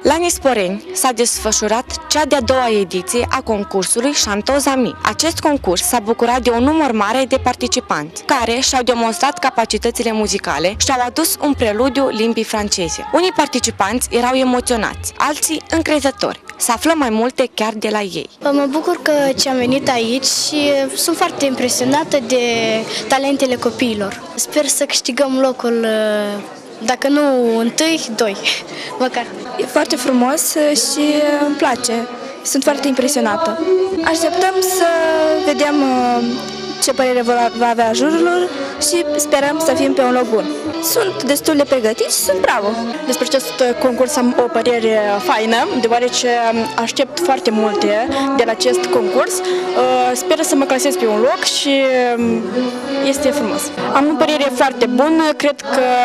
La Nisporeni s-a desfășurat cea de-a doua ediție a concursului Chantoz Ami. Acest concurs s-a bucurat de un număr mare de participanți, care și-au demonstrat capacitățile muzicale și au adus un preludiu limbii franceze. Unii participanți erau emoționați, alții încrezători. Să aflăm mai multe chiar de la ei. Mă bucur că am venit aici și sunt foarte impresionată de talentele copiilor. Sper să câștigăm locul, dacă nu întâi, doi, măcar. E foarte frumos și îmi place. Sunt foarte impresionată. Așteptăm să vedem ce părere va avea jurul și sperăm să fim pe un loc bun. Sunt destul de pregătiți și sunt bravo. Despre acest concurs am o părere faină, deoarece aștept foarte multe de la acest concurs. Sper să mă clasez pe un loc și este frumos. Am o părere foarte bună, cred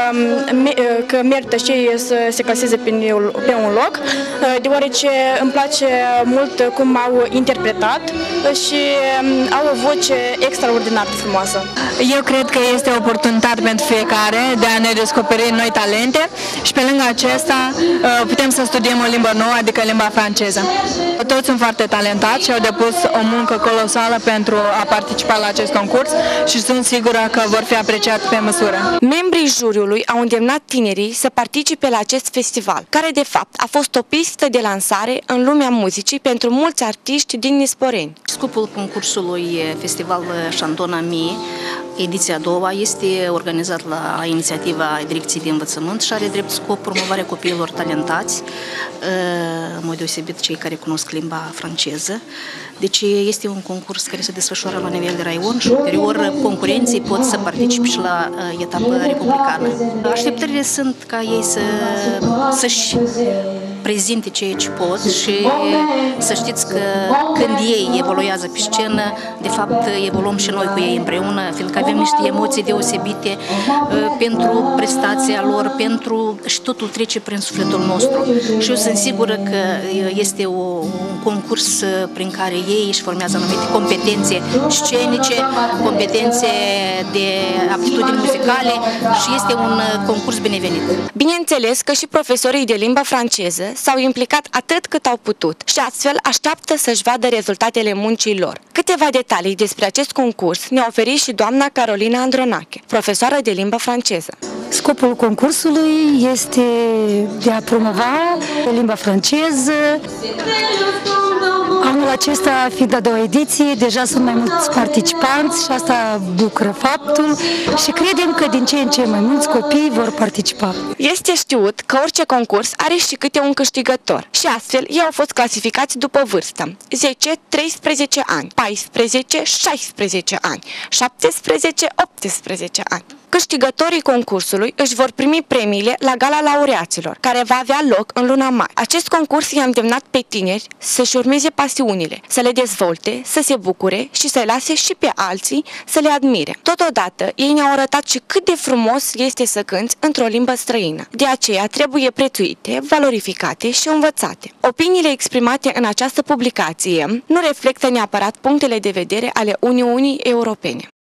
că merită și să se claseze pe un loc, deoarece îmi place mult cum au interpretat și au o voce extraordinar de frumoasă. Eu cred că este o oportunitate pentru fiecare de a ne descoperi noi talente și pe lângă acesta putem să studiem o limbă nouă, adică limba franceză. Toți sunt foarte talentați și au depus o muncă colosală pentru a participa la acest concurs și sunt sigură că vor fi apreciați pe măsură. Membrii juriului au îndemnat tinerii să participe la acest festival, care de fapt a fost o pistă de lansare în lumea muzicii pentru mulți artiști din Nisporeni. Scopul concursului Festival Chantoz Ami, ediția a doua, este organizat la inițiativa Direcției de Învățământ și are drept scop promovarea copiilor talentați, în mod deosebit cei care cunosc limba franceză. Deci este un concurs care se desfășoară la nivel de raion și ulterior concurenții pot să participe și la etapă republicană. Așteptările sunt ca ei să-și prezinte ceea ce pot și să știți că când ei evoluează pe scenă, de fapt evoluăm și noi cu ei împreună, fiindcă avem niște emoții deosebite pentru prestația lor, și totul trece prin sufletul nostru. Și eu sunt sigură că este un concurs prin care ei își formează anumite competențe scenice, competențe de aptitudini muzicale și este un concurs binevenit. Bineînțeles că și profesorii de limbă franceză s-au implicat atât cât au putut și astfel așteaptă să-și vadă rezultatele muncii lor. Câteva detalii despre acest concurs ne-a oferit și doamna Carolina Andronache, profesoară de limbă franceză. Scopul concursului este de a promova limba franceză. Anul acesta, fiind a doua ediție, deja sunt mai mulți participanți și asta bucură faptul și credem că din ce în ce mai mulți copii vor participa. Este știut că orice concurs are și câte un câștigător și astfel ei au fost clasificați după vârstă: 10-13 ani, 14-16 ani, 17-18 ani. Câștigătorii concursului își vor primi premiile la Gala Laureaților, care va avea loc în luna mai. Acest concurs i-a îndemnat pe tineri să-și urmeze pasiunile, să le dezvolte, să se bucure și să-i lase și pe alții să le admire. Totodată, ei ne-au arătat și cât de frumos este să cânți într-o limbă străină. De aceea trebuie prețuite, valorificate și învățate. Opiniile exprimate în această publicație nu reflectă neapărat punctele de vedere ale Uniunii Europene.